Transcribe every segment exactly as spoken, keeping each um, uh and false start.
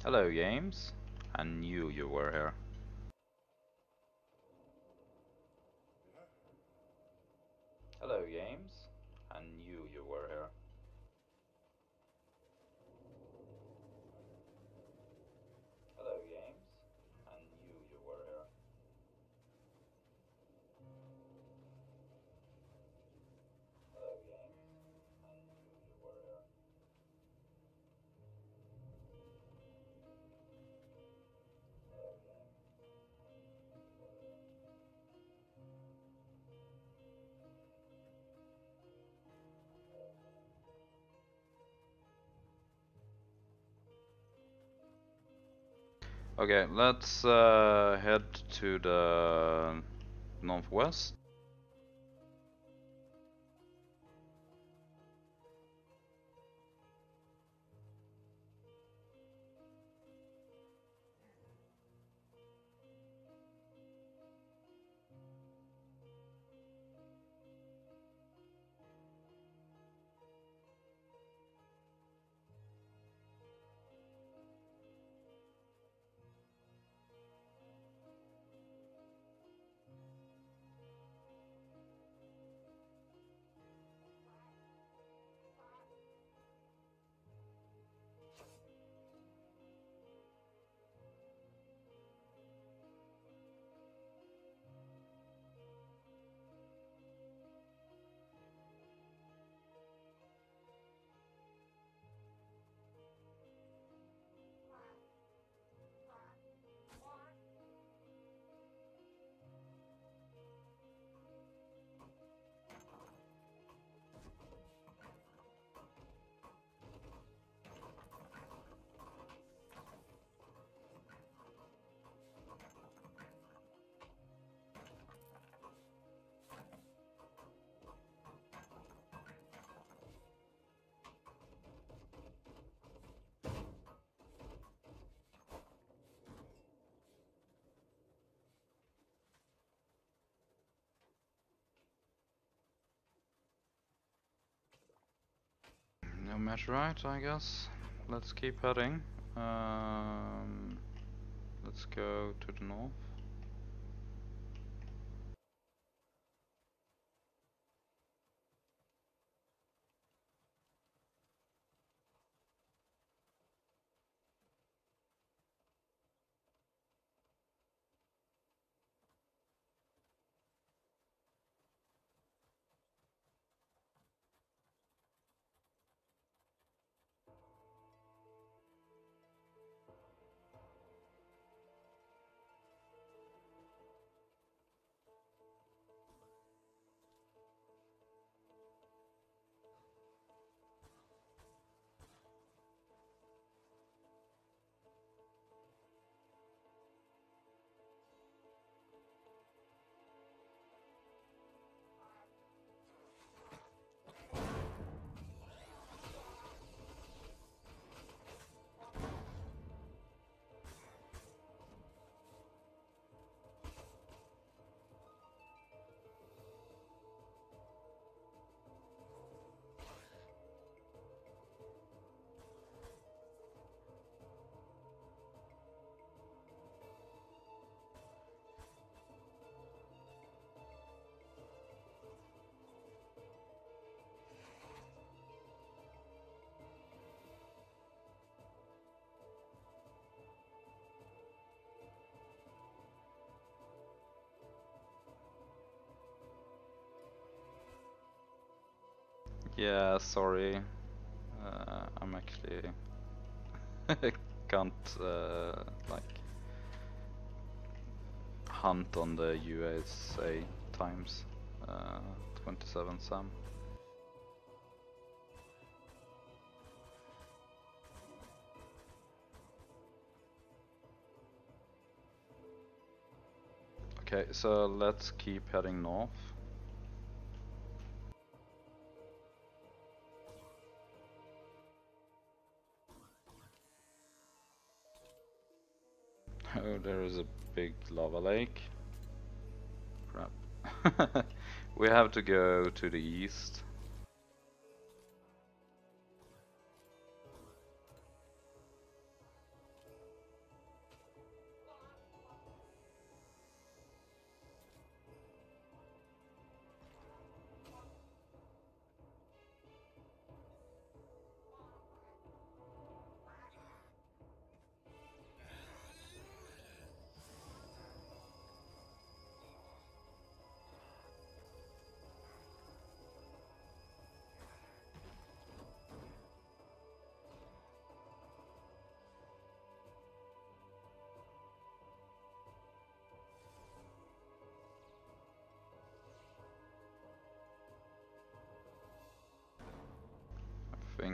Hello, games. I knew you were here. Hello, games. I knew you were here. Hello, games. I knew you were here. Hello, games. I knew you were here. Hello, games. Okay, let's uh, head to the northwest. No match right, I guess. Let's keep heading. Um, let's go to the north. Yeah, sorry. Uh, I'm actually can't uh, like hunt on the U S A times. Uh, twenty-seven Sam. Okay, so let's keep heading north. Oh, there is a big lava lake. Crap. We have to go to the east.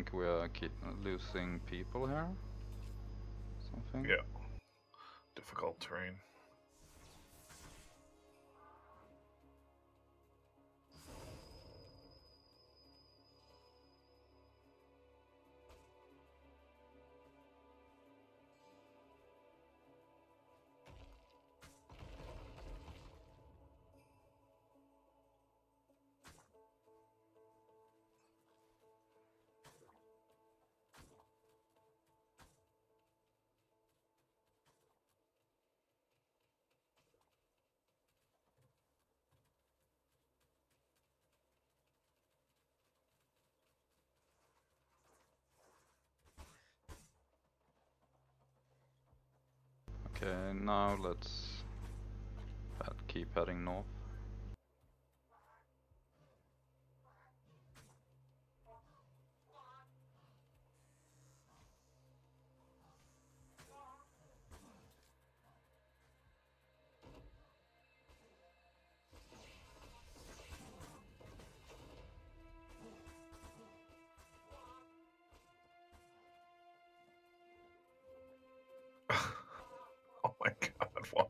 think we are keep losing people here. Something. Yeah. Difficult terrain. Okay, now let's head, keep heading north. Oh my god, why?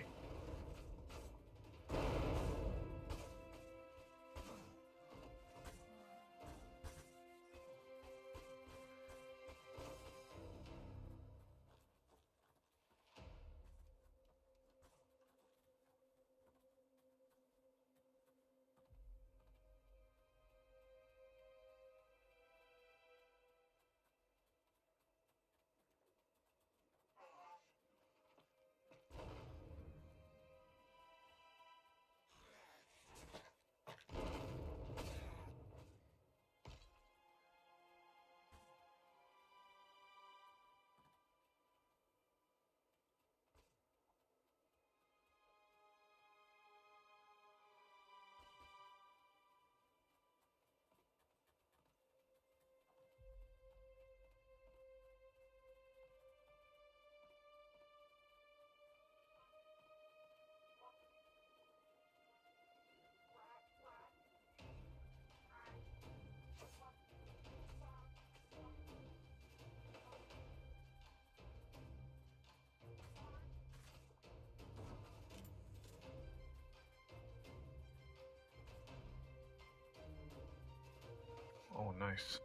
Oh, nice.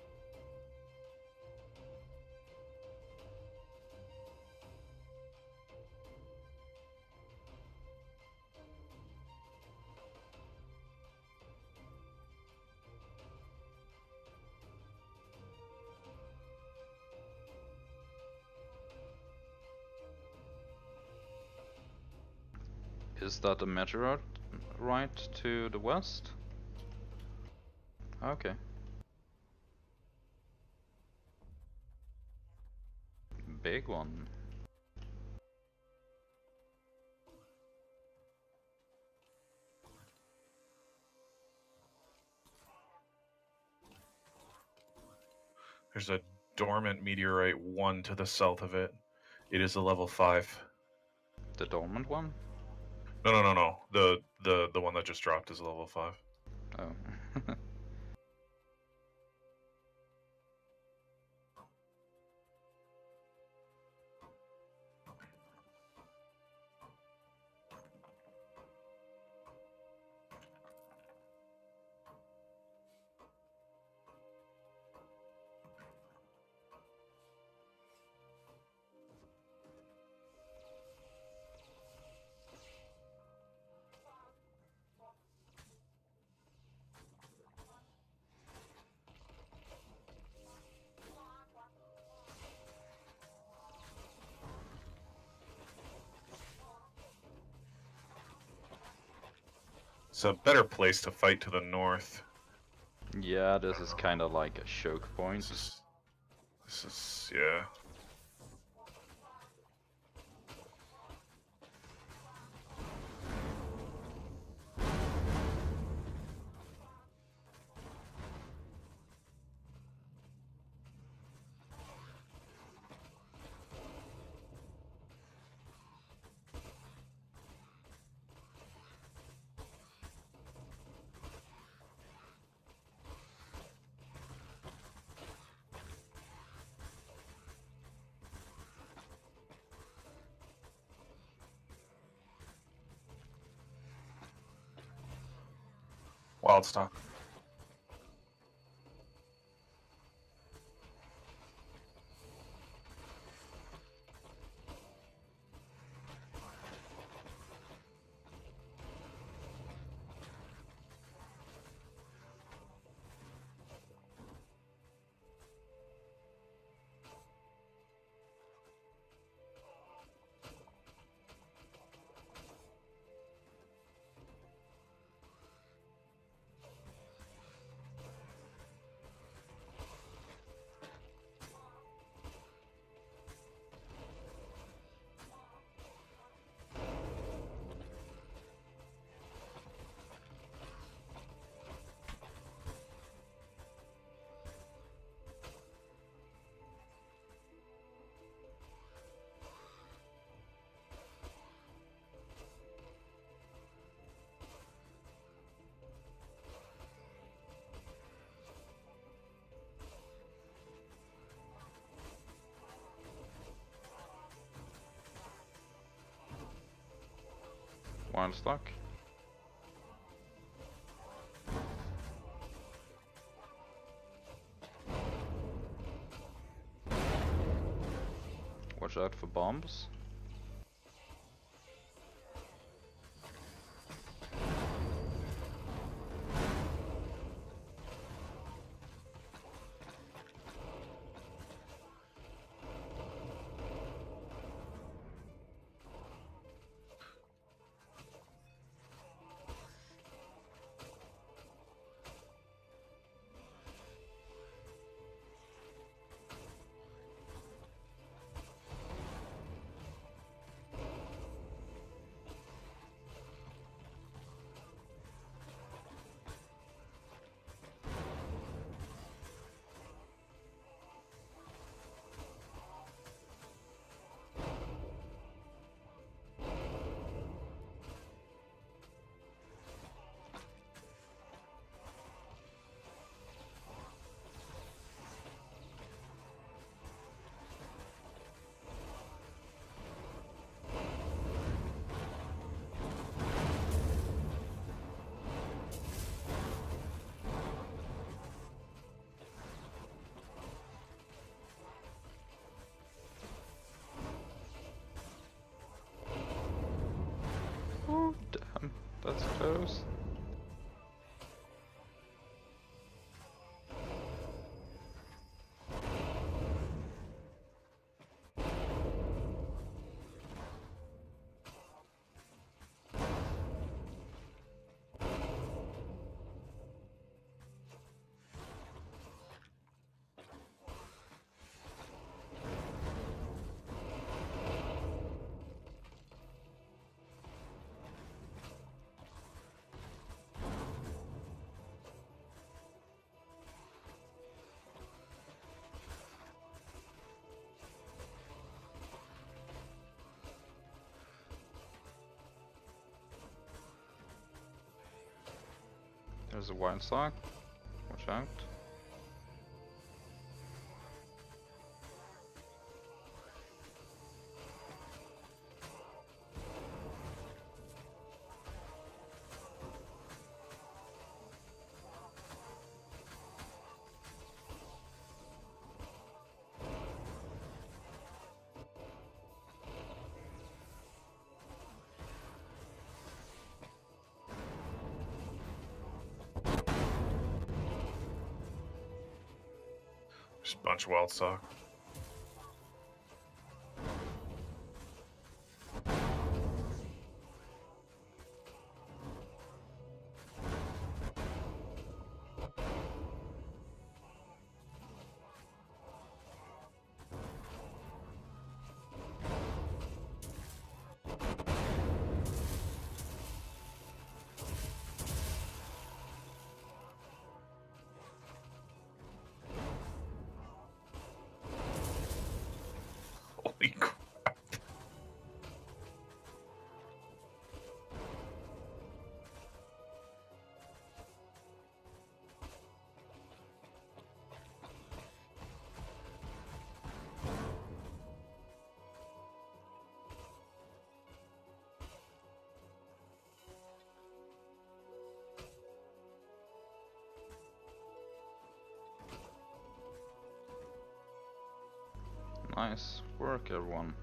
Is that a meteorite right to the west? Okay. Big one. There's a dormant meteorite one to the south of it. It is a level five. The dormant one? No, no, no, no. The the the one that just dropped is a level five. Oh. It's a better place to fight to the north. Yeah, this is kind of like a choke point. This is, this is, yeah. Wild stock. Wild stock. Watch out for bombs. Oh damn, that's close. There's a wild stock. Watch out. Just a bunch of wild stock. Holy crap. Nice work, everyone.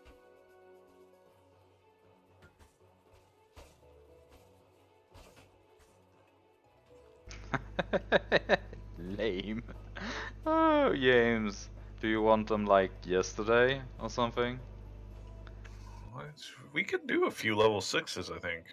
Lame. Oh, James. Do you want them like yesterday or something? Let's- We could do a few level sixes, I think.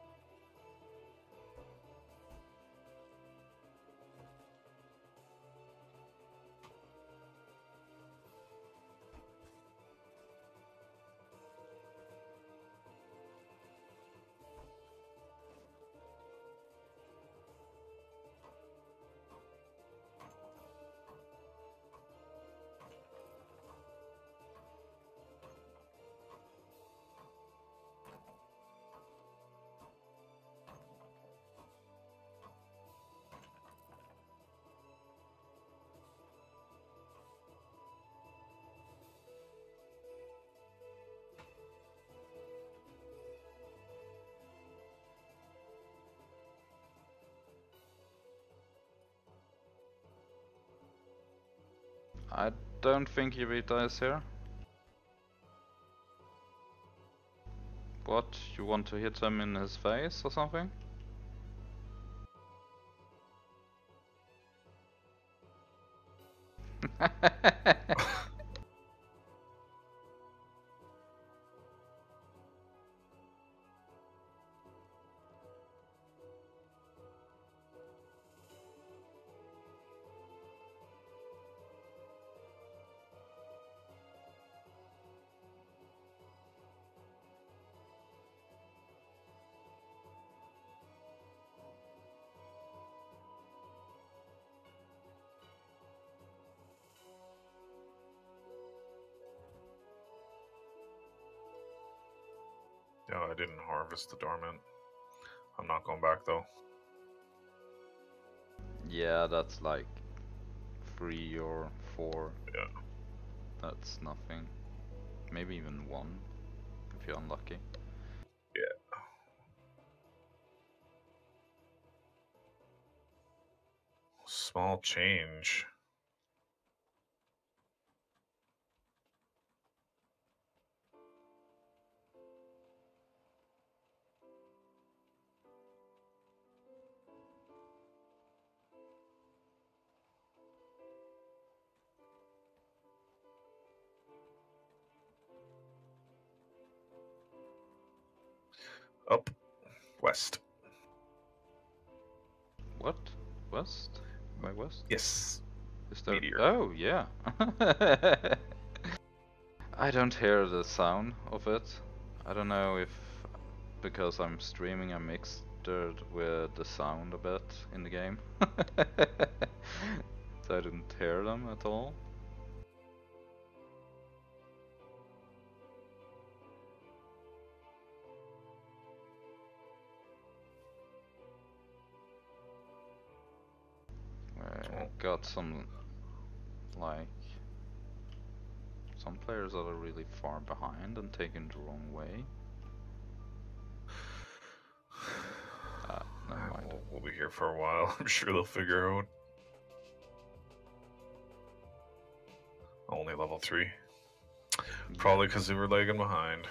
I don't think Evita is here. What? You want to hit him in his face or something? No, I didn't harvest the dormant. I'm not going back though. Yeah, that's like three or four. Yeah. That's nothing. Maybe even one, if you're unlucky. Yeah. Small change. Up. West. What? West? Why west? Yes. Is there? Meteor. Oh, yeah. I don't hear the sound of it. I don't know if because I'm streaming I mixed it with the sound a bit in the game. So I didn't hear them at all. I got some, like, some players that are really far behind and taking the wrong way. Ah, never mind. We'll, we'll be here for a while. I'm sure they'll figure out. Only level three. Probably because they were lagging behind.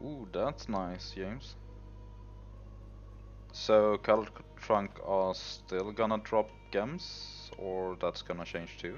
Ooh, that's nice, James. So color trunk are still gonna drop gems, or that's gonna change too?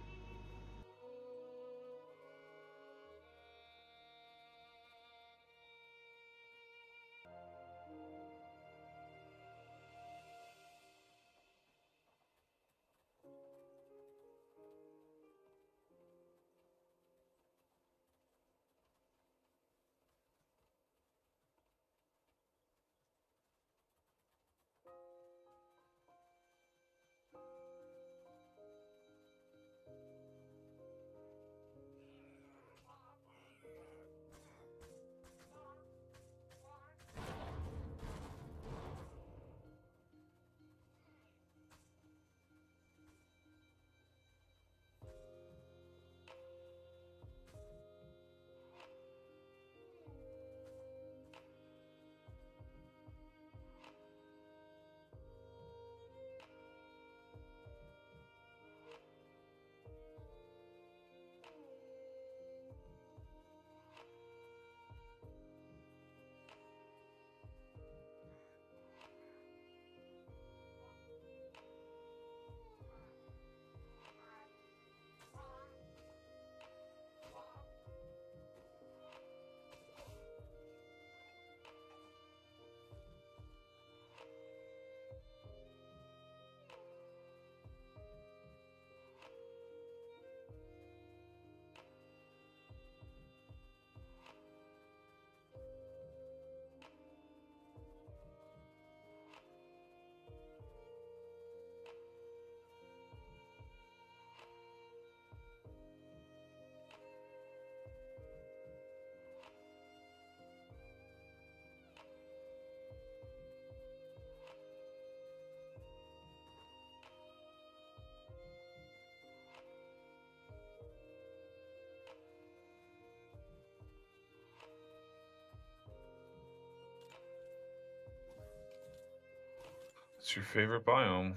What's your favorite biome?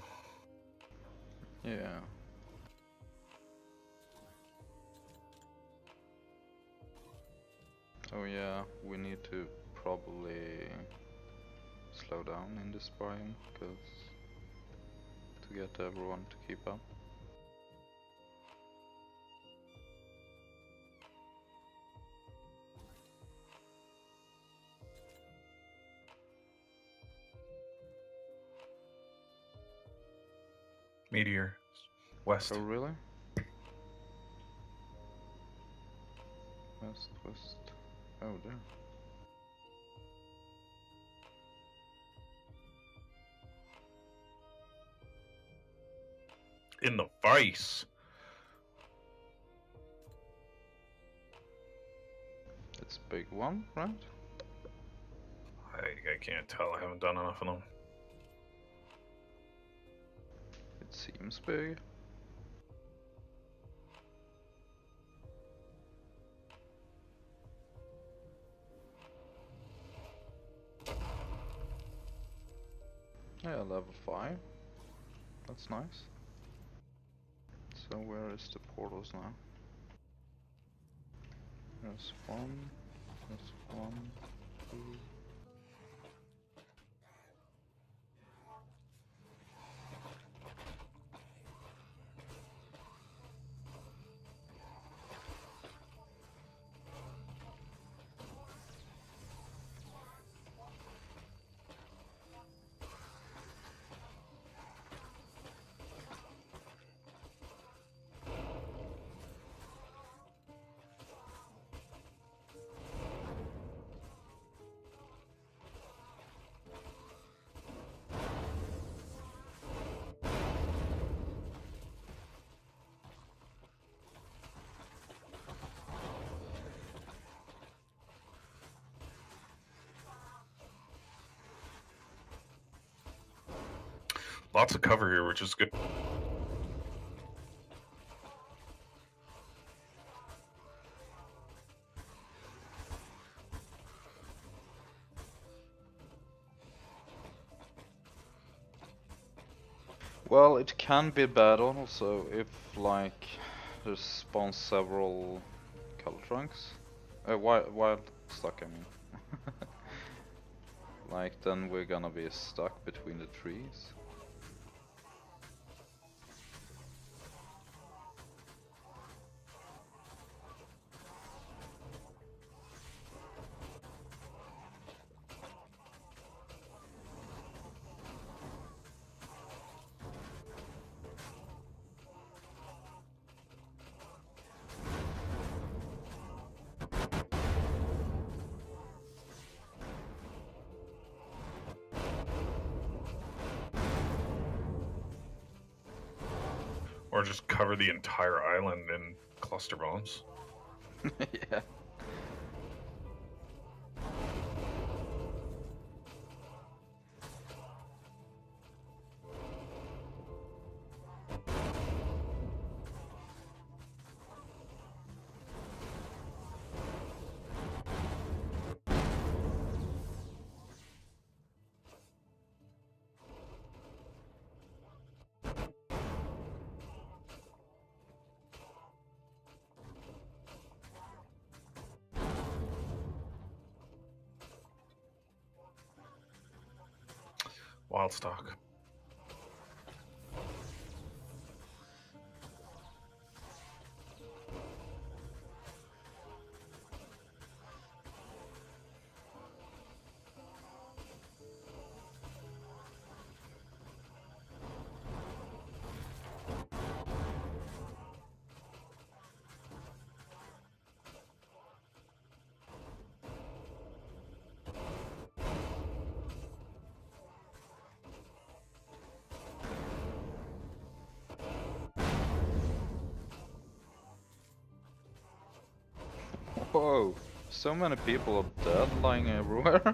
Yeah. Oh yeah, we need to probably slow down in this biome, because to get everyone to keep up. Meteor. West. Oh really? West, west. Oh there. In the face. It's a big one, right? I, I can't tell. I haven't done enough of them. It seems big. Yeah, level five. That's nice. So where is the portals now? There's one, there's one, two. Lots of cover here, which is good. Well, it can be bad also if, like, there spawns several color trunks. Uh, wild, wild stock, I mean. Like, then we're gonna be stuck between the trees. Or just cover the entire island in cluster bombs. Yeah. Wild stock. Whoa, so many people are dead lying everywhere.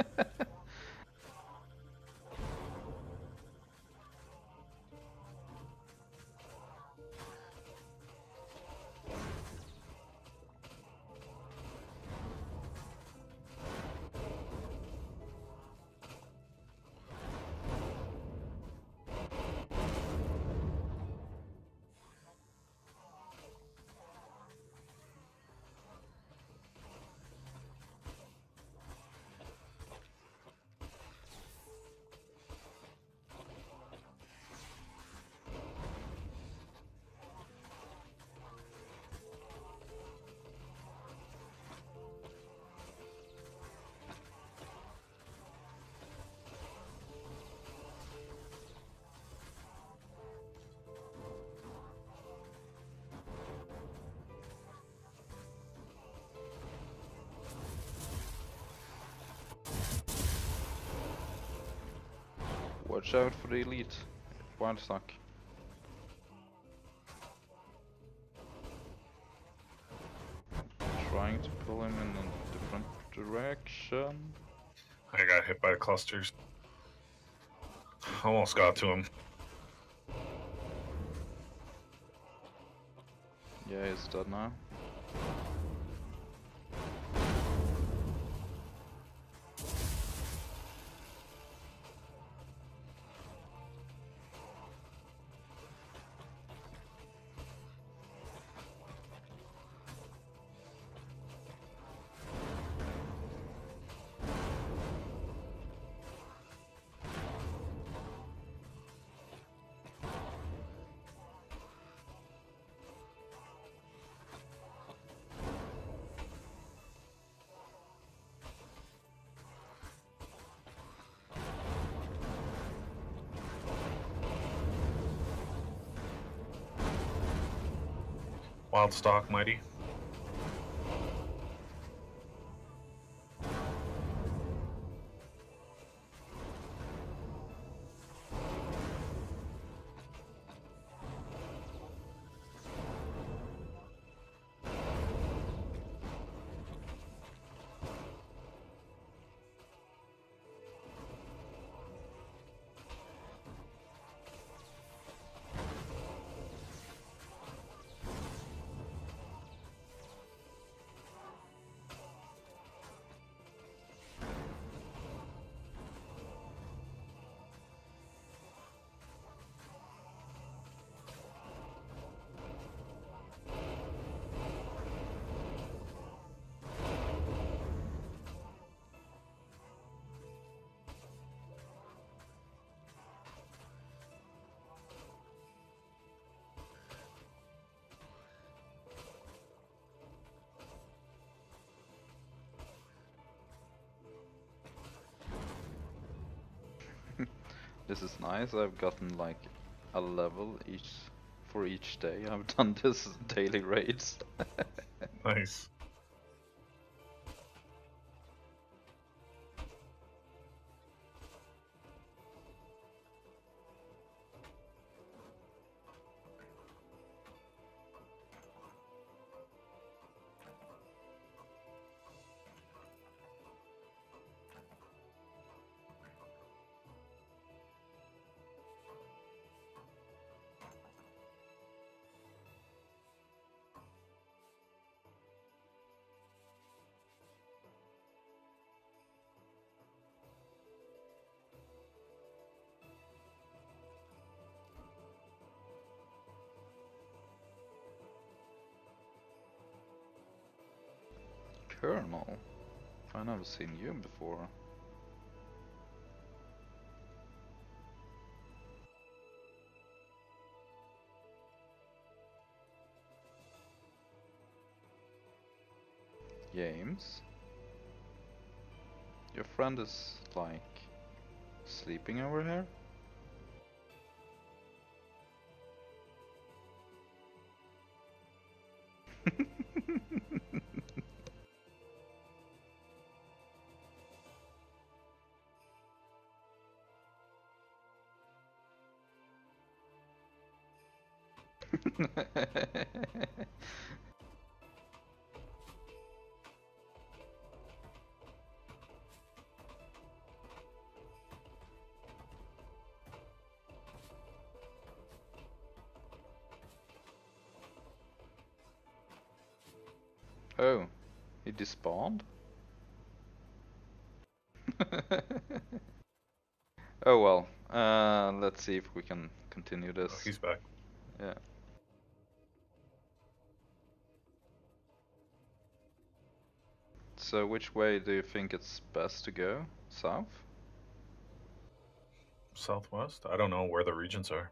Watch out for the elite. Wild stock. Trying to pull him in a different direction. I got hit by the clusters. Almost got to him. Yeah, he's dead now. Wild stock, mighty. This is nice. I've gotten like a level each for each day. I've done this daily raids. Nice. Colonel? I've never seen you before. James? Your friend is like sleeping over here? Oh, he despawned? Oh well, uh, let's see if we can continue this. Oh, he's back. Yeah. So which way do you think it's best to go? South? Southwest? I don't know where the regions are.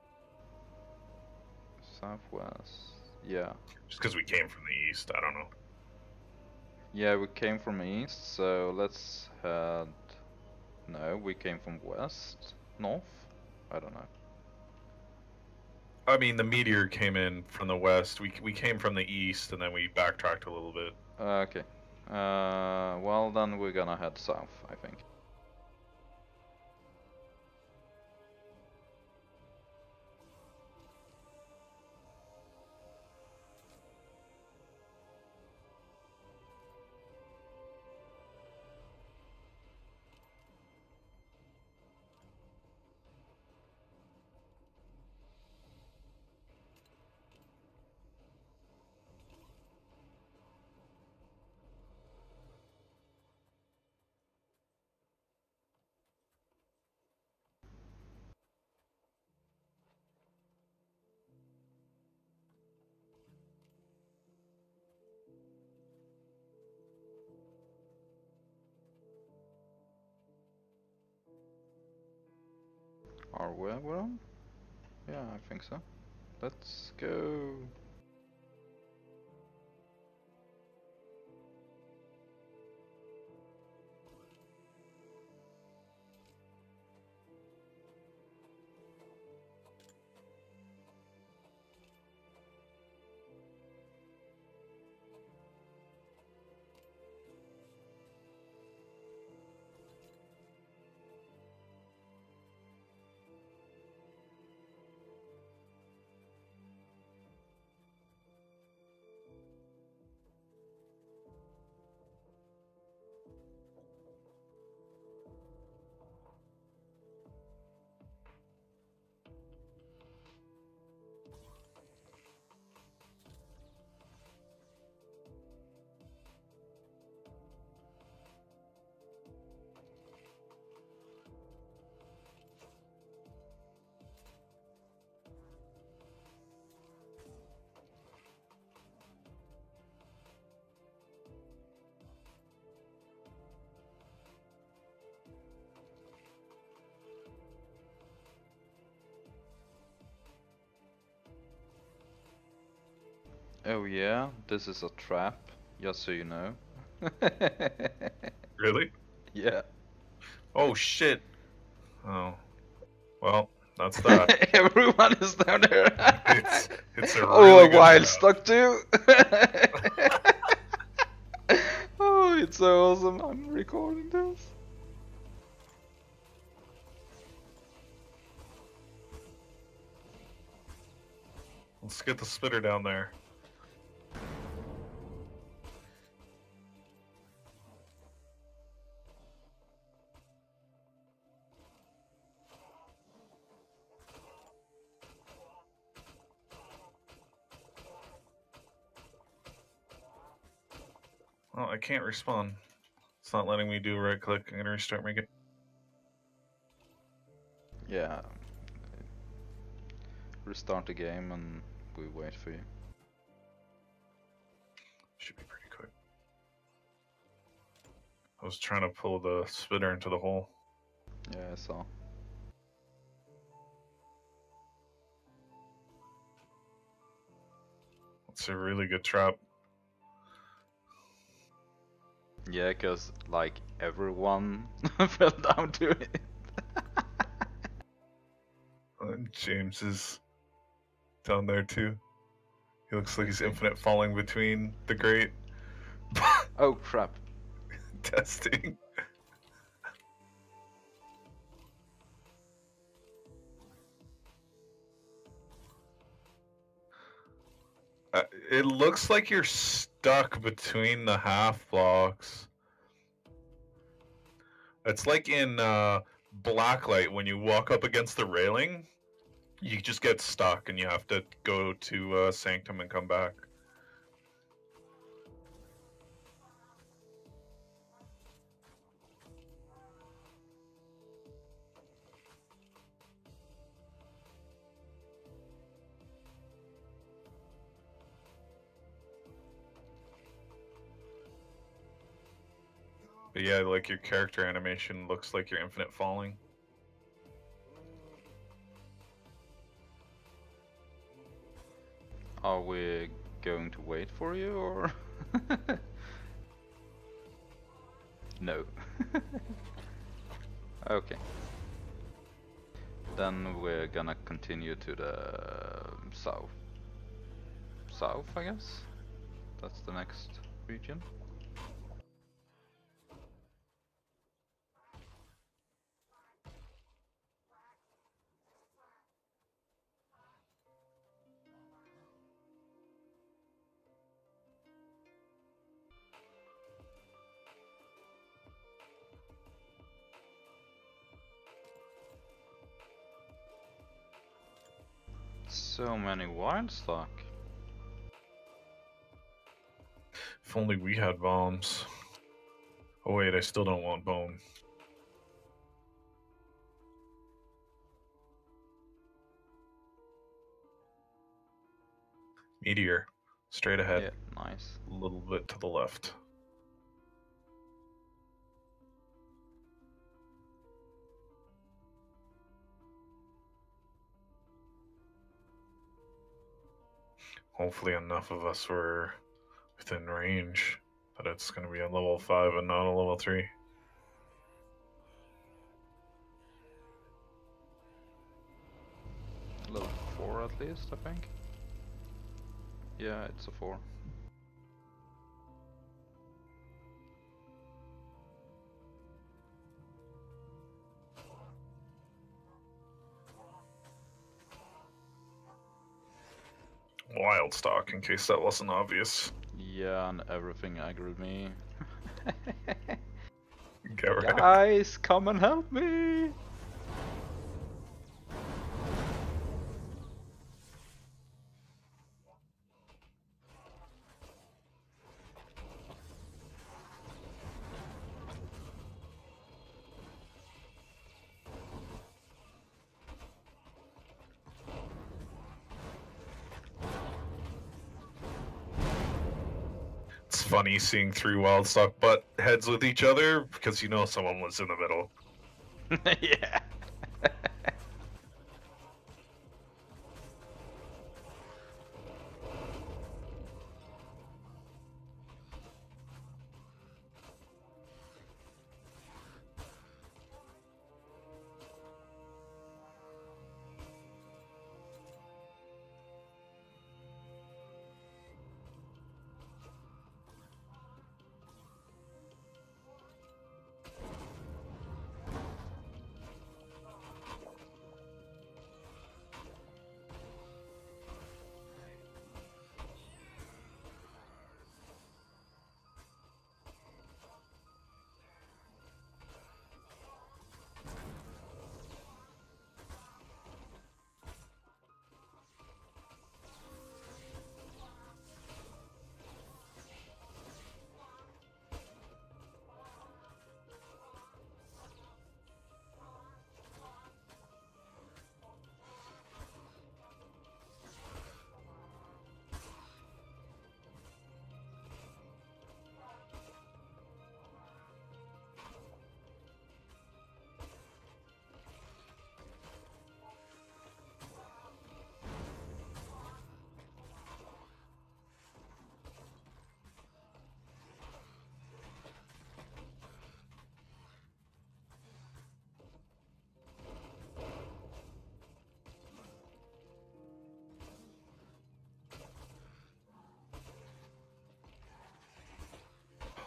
Southwest. Yeah. Just because we came from the east, I don't know. Yeah, we came from east, so let's head... No, we came from west? North? I don't know. I mean, the meteor came in from the west. We we came from the east, and then we backtracked a little bit. Uh, okay. Uh, well then we're gonna head south, I think. Are we on? Yeah, I think so. Let's go. Oh yeah, this is a trap, just so you know. Really? Yeah. Oh shit. Oh. Well, that's that. Everyone is down there. It's it's a oh, really a good wild trap. stock too. oh, it's so awesome. I'm recording this. Let's get the spitter down there. Oh, I can't respawn. It's not letting me do a right click. I'm gonna restart my game. Yeah. Restart the game and we wait for you. Should be pretty quick. I was trying to pull the spitter into the hole. Yeah, I saw. It's a really good trap. Yeah, cause like everyone fell down to it. And James is down there too. He looks like he's infinite falling between the grate. oh crap. Testing. Uh, it looks like you're stuck between the half blocks. It's like in uh, Blacklight when you walk up against the railing, you just get stuck and you have to go to uh, Sanctum and come back. But yeah, like your character animation looks like you're infinite falling. Are we going to wait for you or? no. okay. Then we're gonna continue to the south. South, I guess? That's the next region. So many wild stock. If only we had bombs. Oh wait, I still don't want bone. Meteor, straight ahead. Yeah, nice. A little bit to the left. Hopefully enough of us were within range that it's going to be a level five and not a level three. Level four at least, I think. Yeah, it's a four. Wild stock, in case that wasn't obvious. Yeah, and everything aggroed me. Get right. Guys, come and help me! It's funny seeing three wild stock butt heads with each other because you know someone was in the middle. yeah.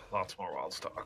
Lots more wild stock.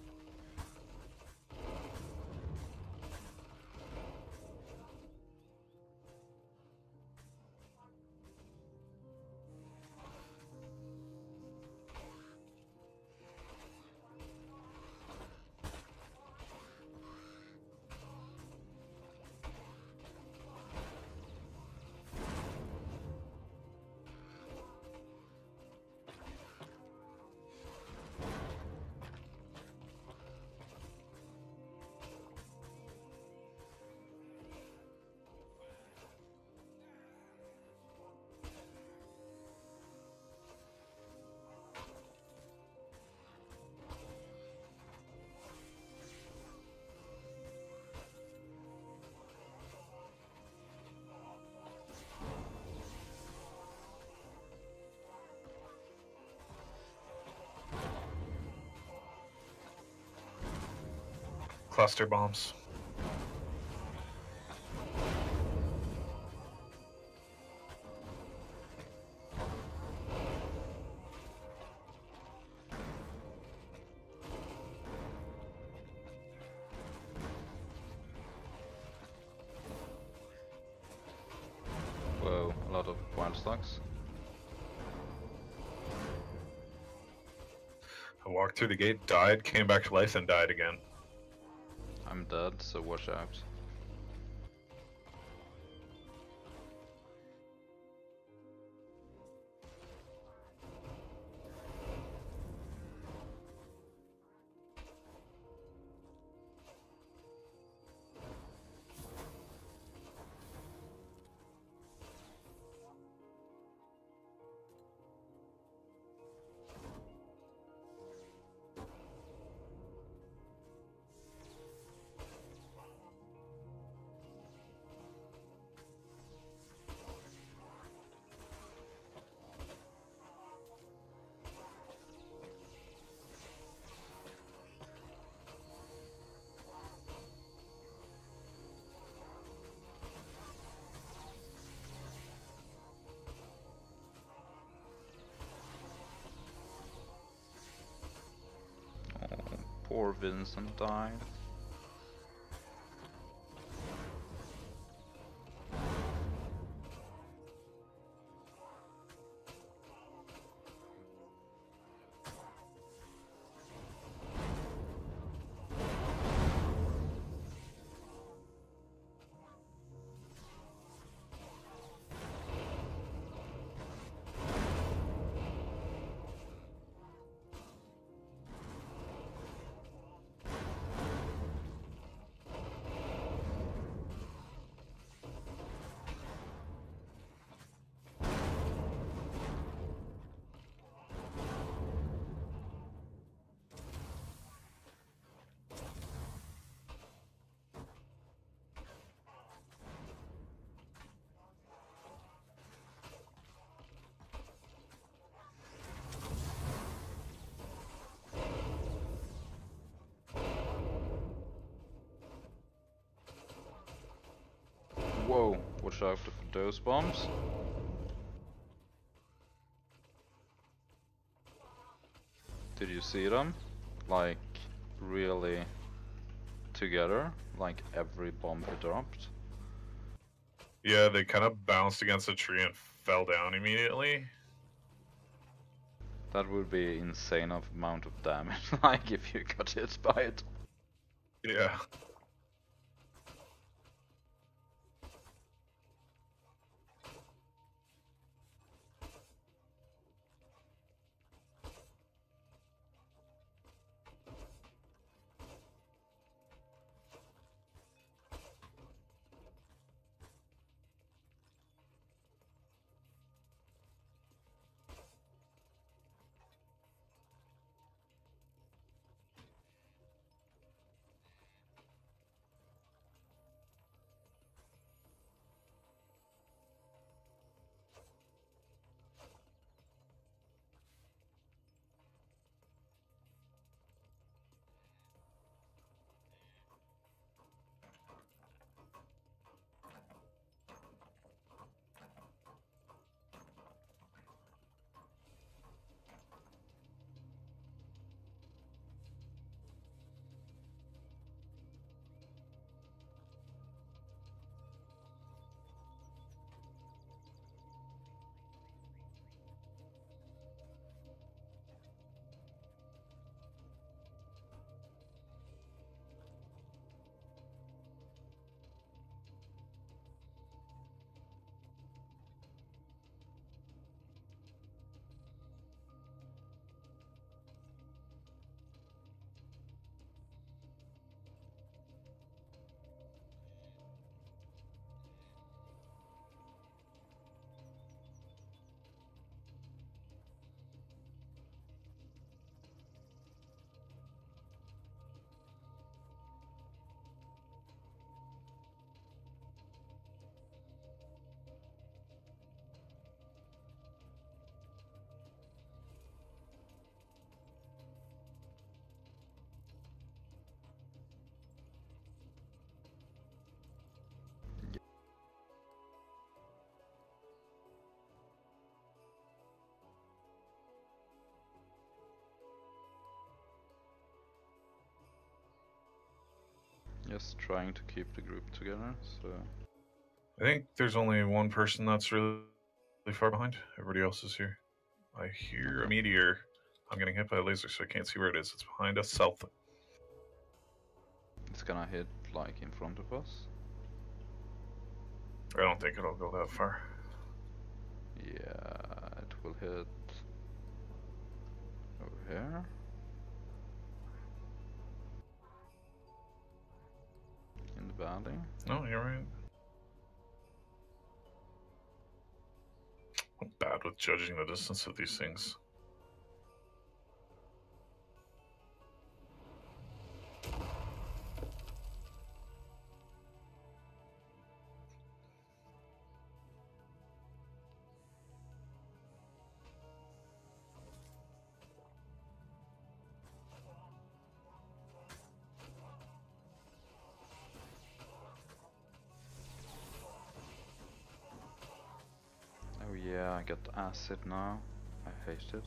Cluster bombs. Whoa, a lot of wild stocks. I walked through the gate, died, came back to life, and died again. I'm dead, so watch out. Poor Vincent died. Whoa, watch out for those bombs. Did you see them? Like, really together? Like every bomb he dropped? Yeah, they kind of bounced against a tree and fell down immediately. That would be insane of amount of damage, like if you got hit by it. Yeah. Just trying to keep the group together, so... I think there's only one person that's really, really far behind. Everybody else is here. I hear Okay. a meteor. I'm getting hit by a laser, so I can't see where it is. It's behind us, south. It's gonna hit, like, in front of us? I don't think it'll go that far. Yeah, it will hit... over here? In the valley? No, you're right. I'm bad with judging the distance of these things. Oh yeah, I got acid now. I hate it.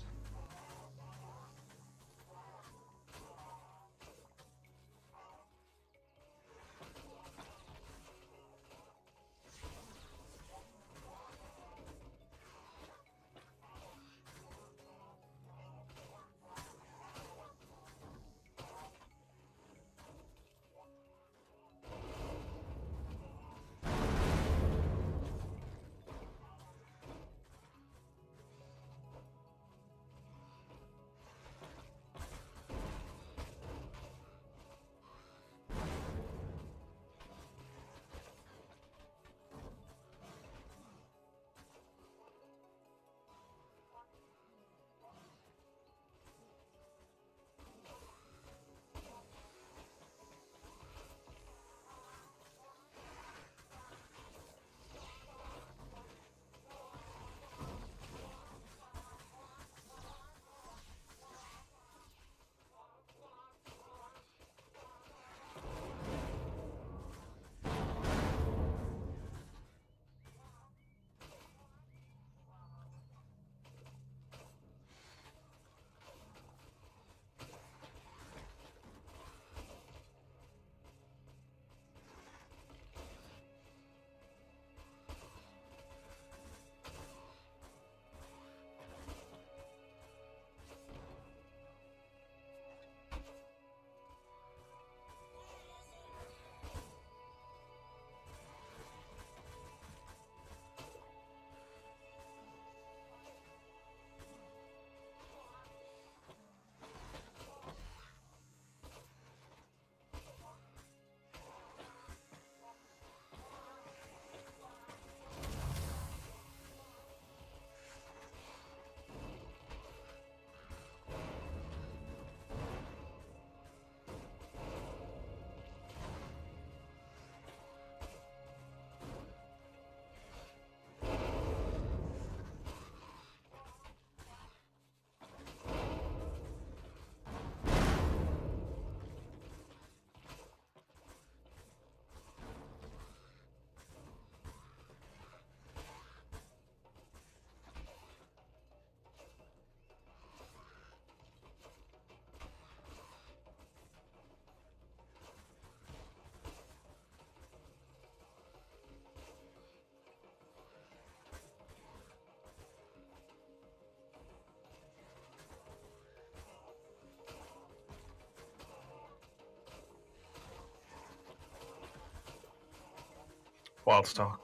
Wild stock.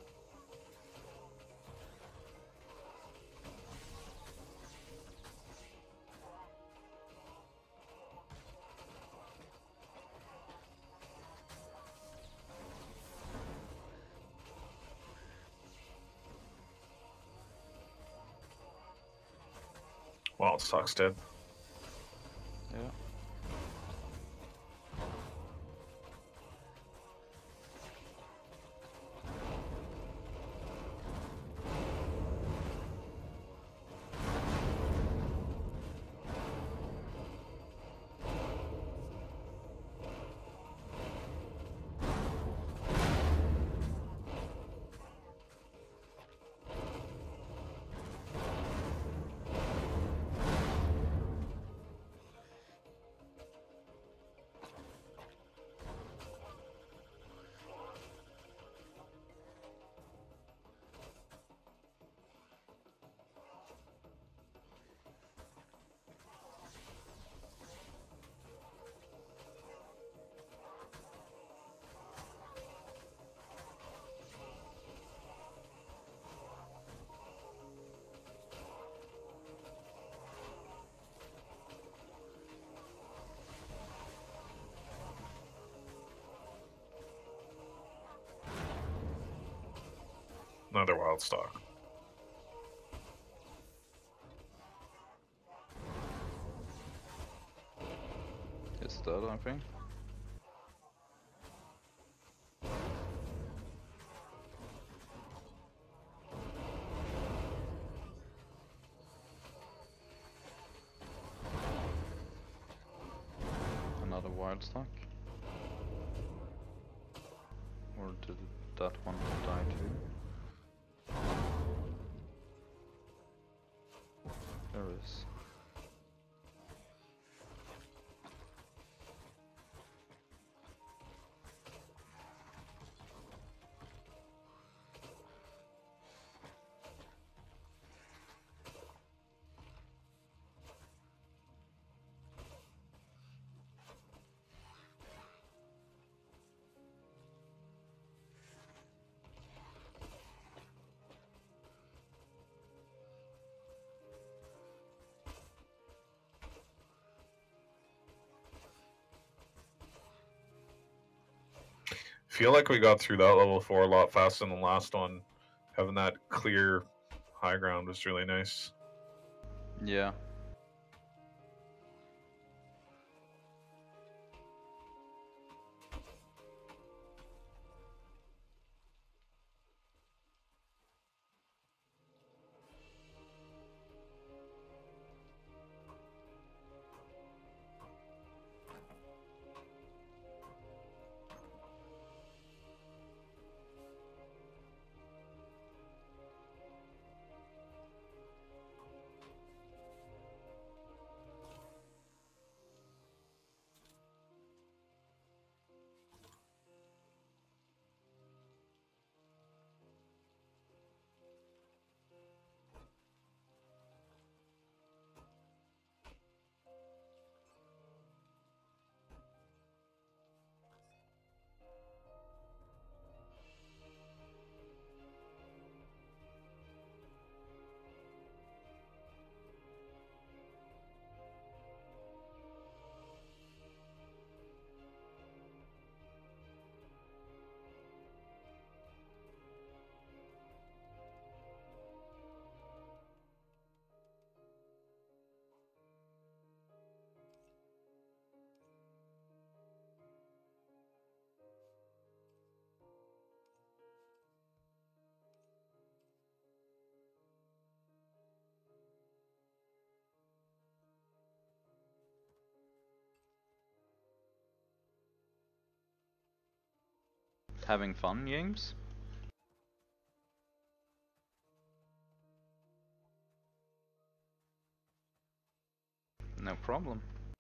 Wild stock's dead. Yeah. Another wild stock. It's dead, I think. Another wild stock. Or did that one die too? There is. Feel like we got through that level four a lot faster than the last one. Having that clear high ground was really nice. Yeah. Having fun, James? No problem.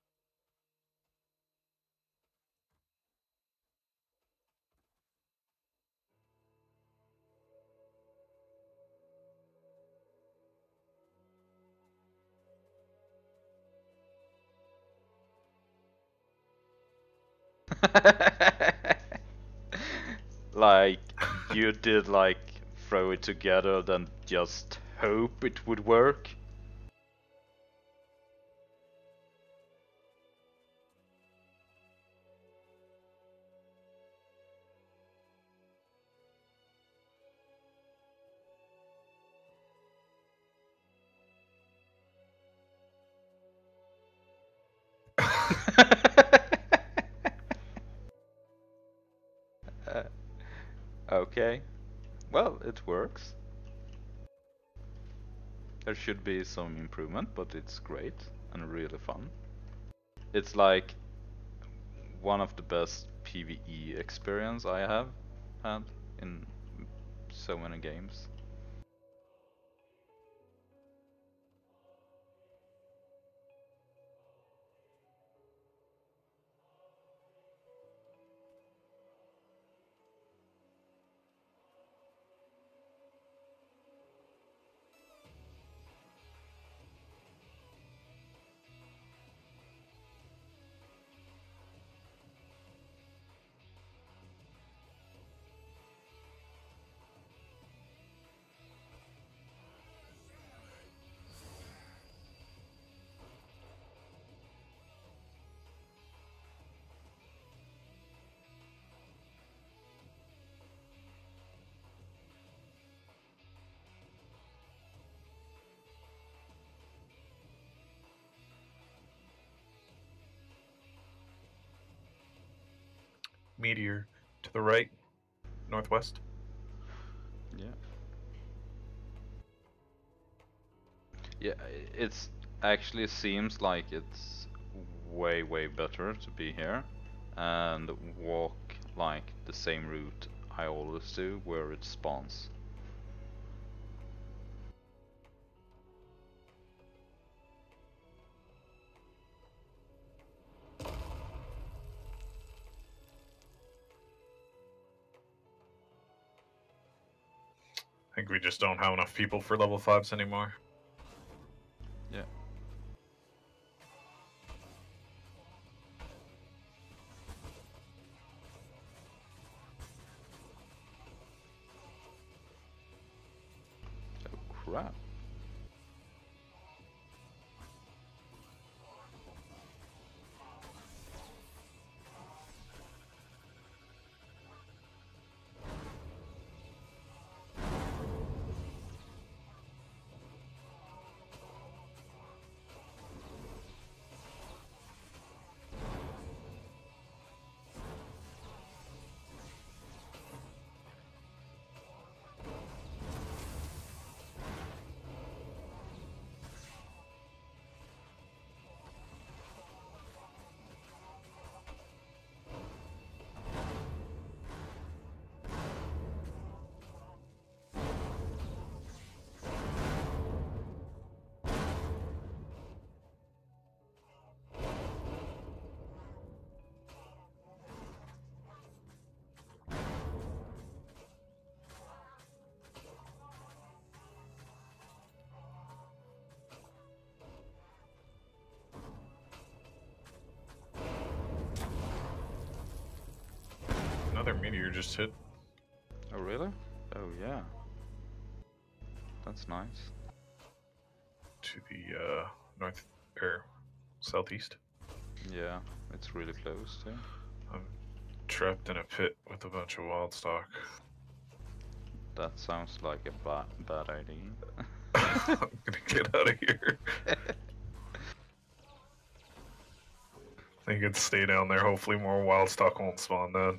Like, you did like throw it together then just hope it would work? uh, okay. Well, it works. There should be some improvement, but it's great and really fun. It's like one of the best PvE experience I have had in so many games. meteor to the right, northwest. Yeah. Yeah, it's actually seems like it's way way better to be here and walk like the same route I always do where it spawns. I think we just don't have enough people for level fives anymore. Yeah. Oh crap. Another meteor just hit. Oh really? Oh yeah. That's nice. To the uh, north or southeast. Yeah, it's really close too. I'm trapped in a pit with a bunch of wild stock. That sounds like a ba bad idea. I'm gonna get out of here. I think it's stay down there. Hopefully more wild stock won't spawn then.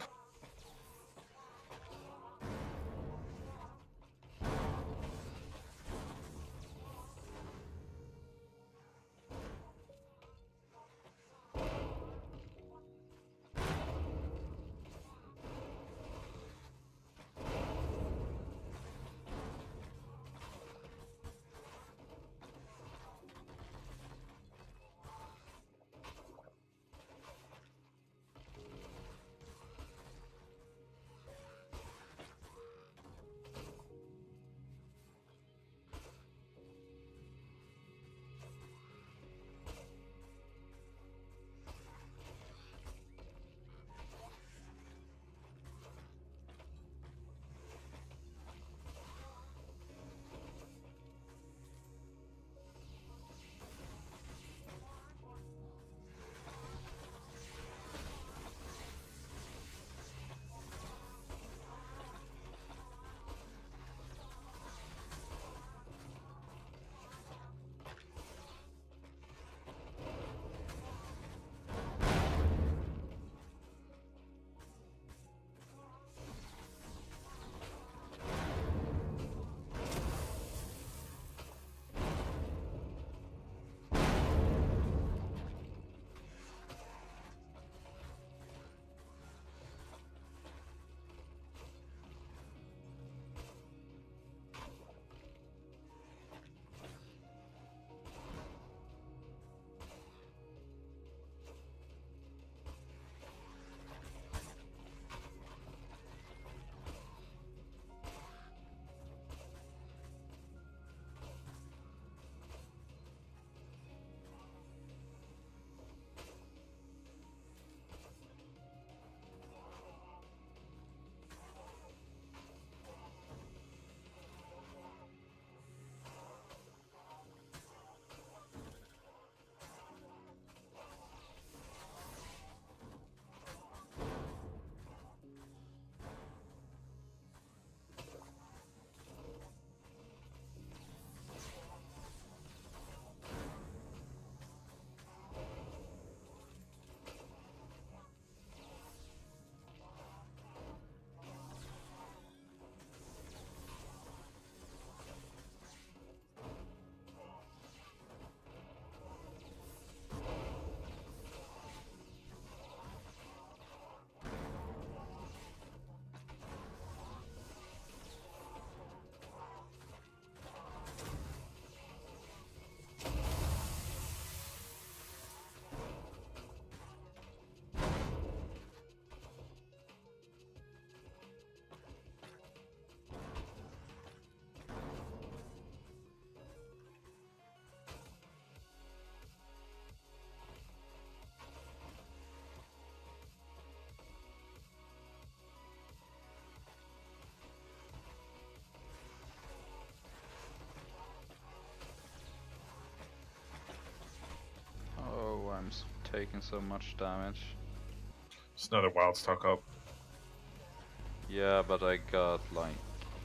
taking so much damage. There's another wild stock up. Yeah, but I got like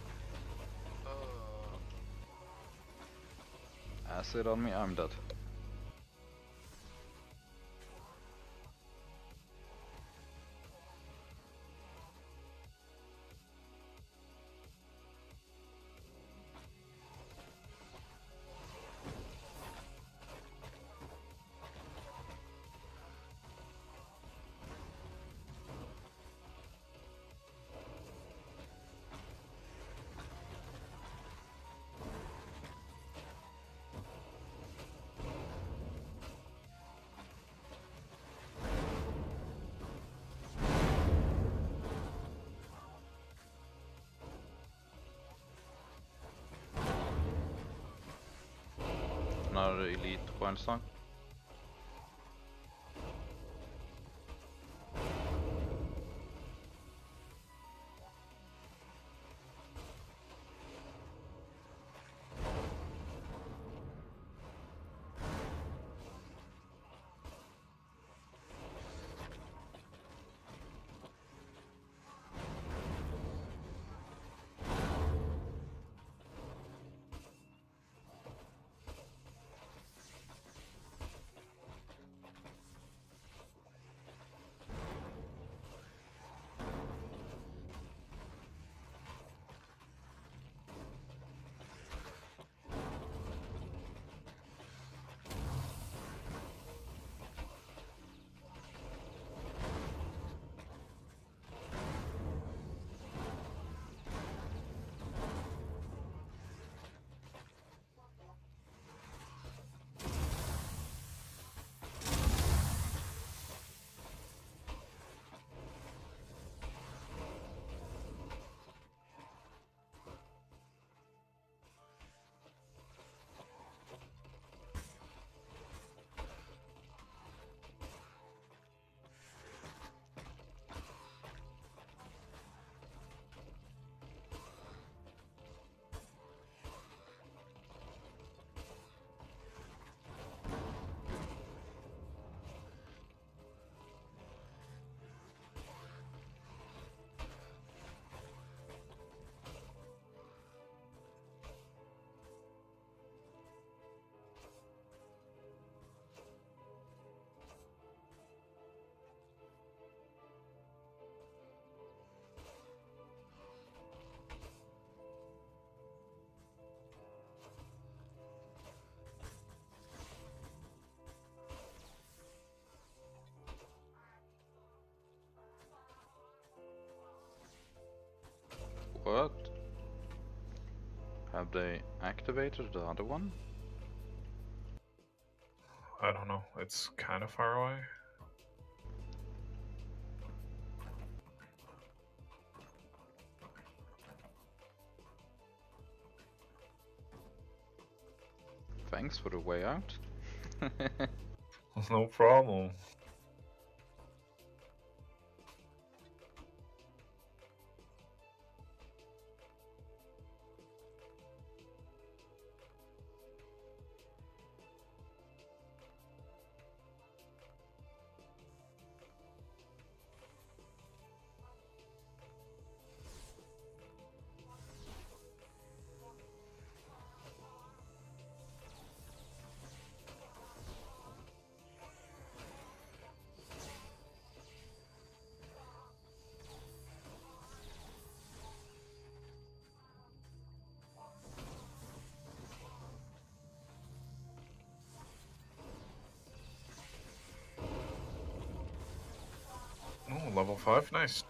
acid on me. I'm dead. Another elite Wildstone. What? Have they activated the other one? I don't know. It's kind of far away. Thanks for the way out. No problem. Oh, level five, nice.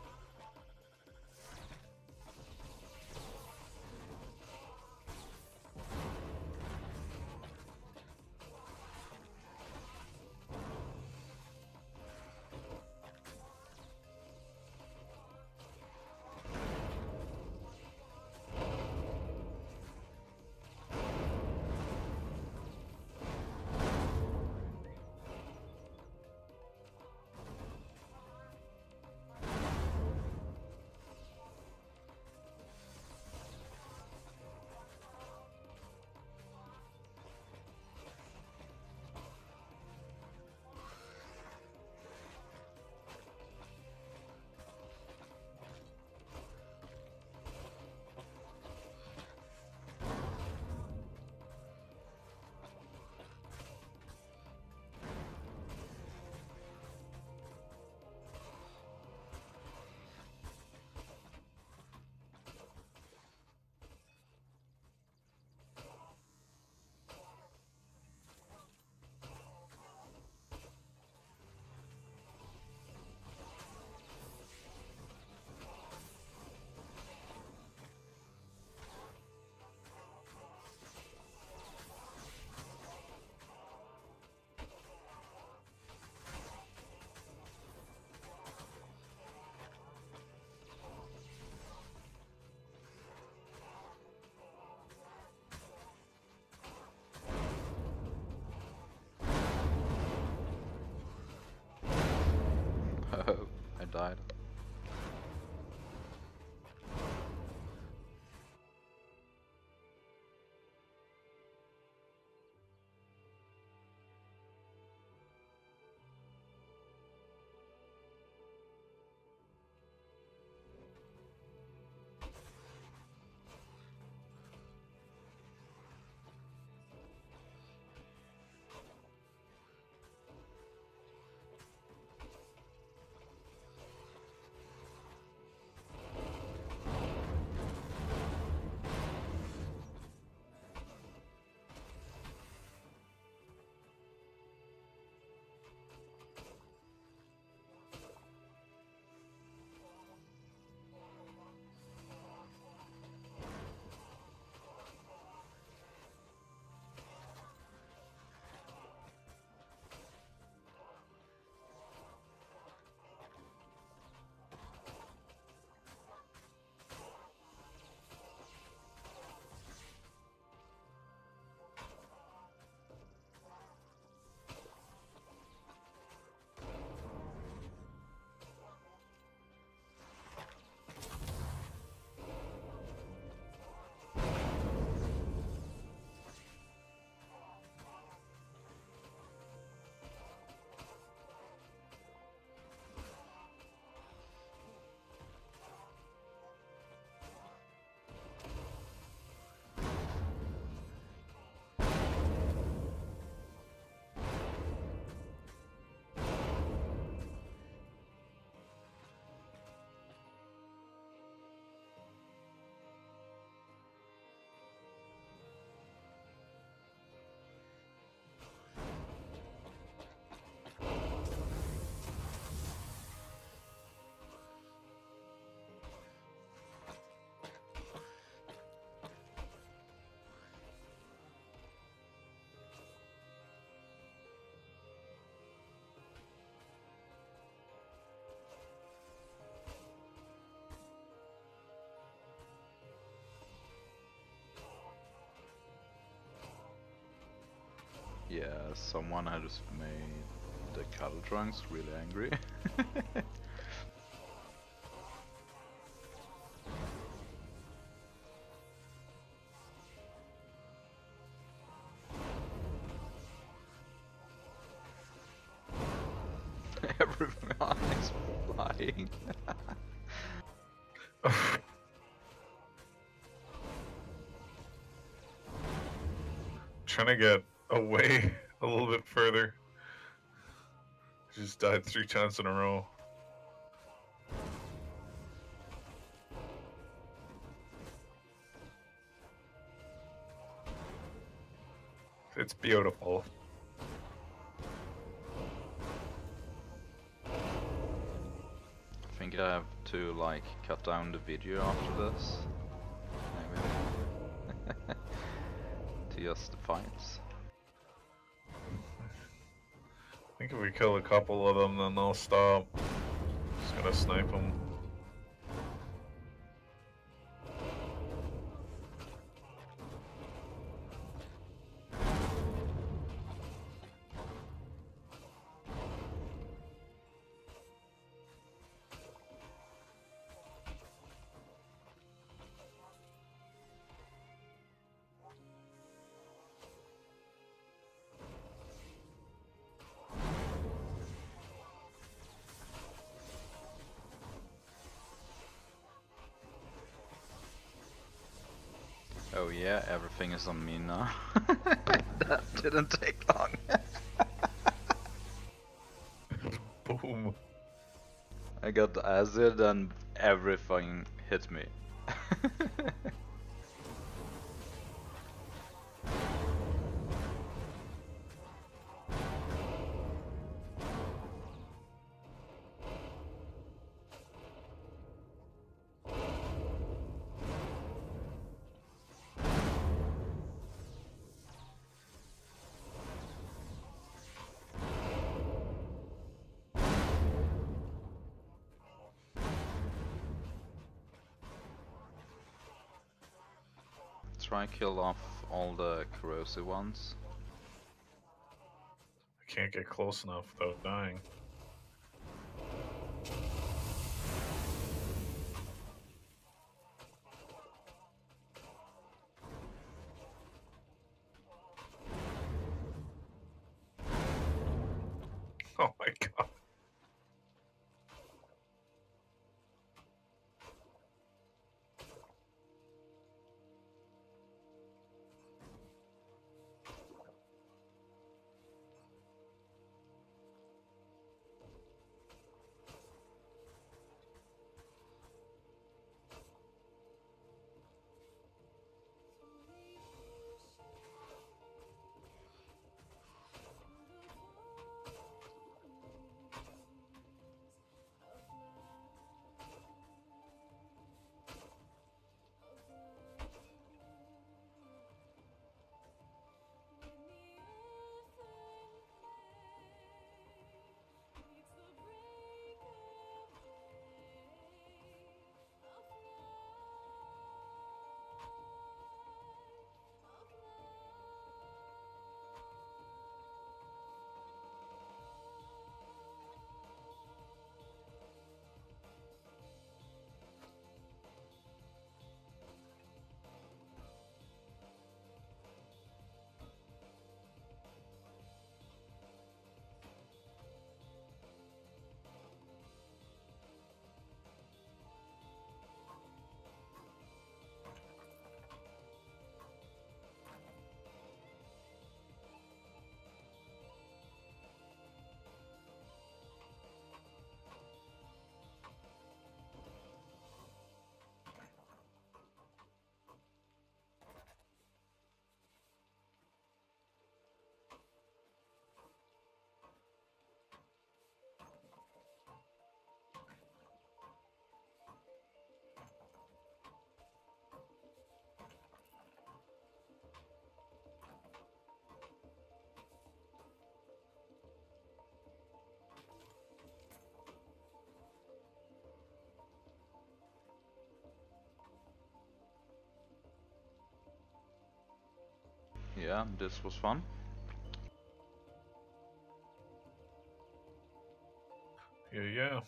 died. Yeah, someone has made the cattle trunks really angry. Everyone is flying. Trying to get away a little bit further. Just died three times in a row. It's beautiful. I think I have to like cut down the video after this. Maybe. To just the fights. I think if we kill a couple of them, then they'll stop. Just gonna snipe them. Oh yeah, everything is on me now. That didn't take long. Boom. I got acid and everything hit me. Try kill off all the corrosive ones. I can't get close enough without dying. Oh my god. Yeah, this was fun. Yeah, yeah.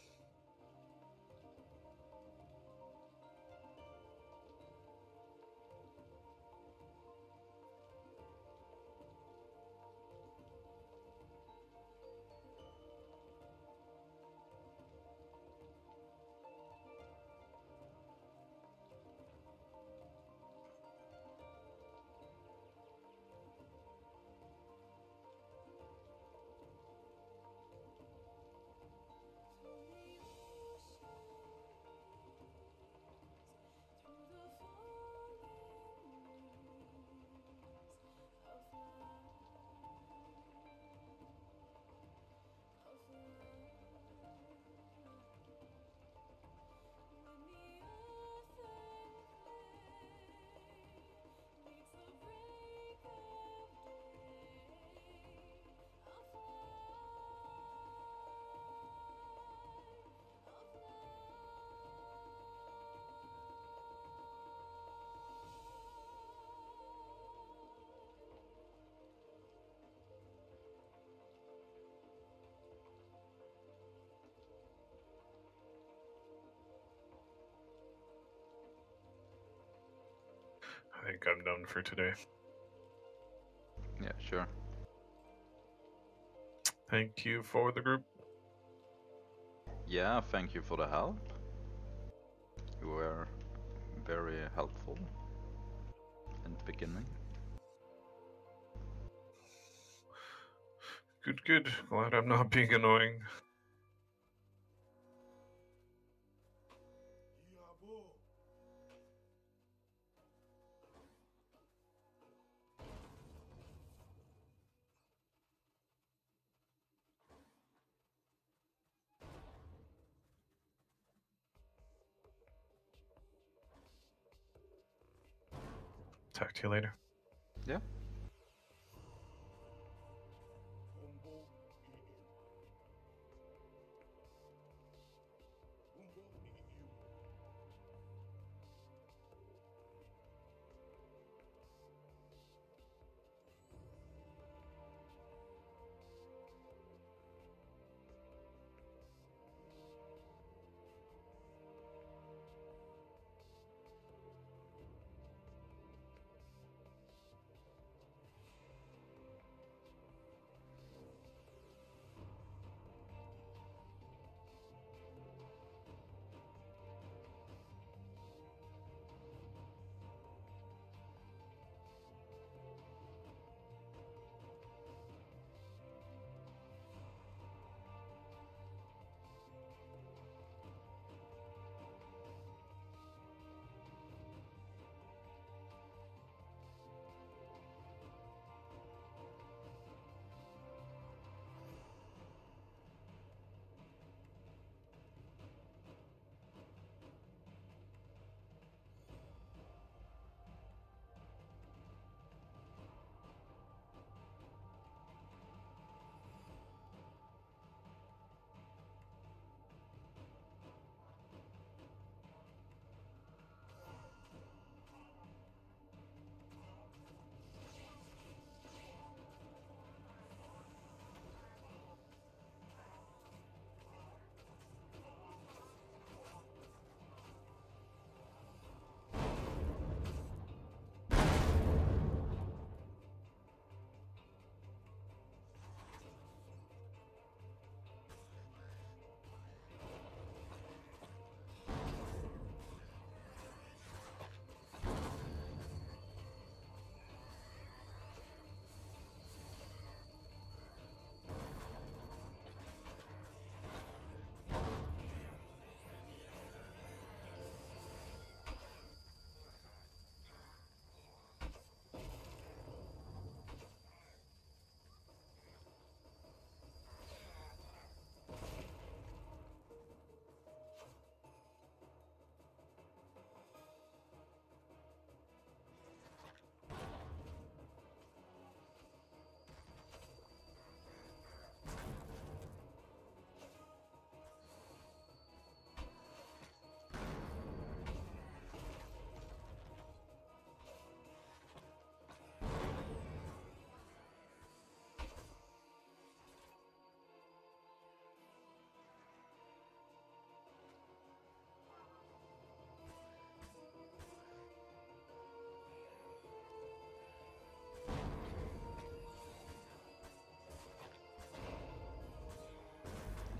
I think I'm done for today. Yeah, sure. Thank you for the group. Yeah, thank you for the help. You were very helpful in the beginning. Good, good. Glad I'm not being annoying. Talk to you later. Yeah.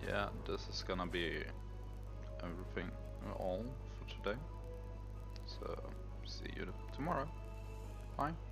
yeah, this is gonna be everything all for today. So see you tomorrow. Bye.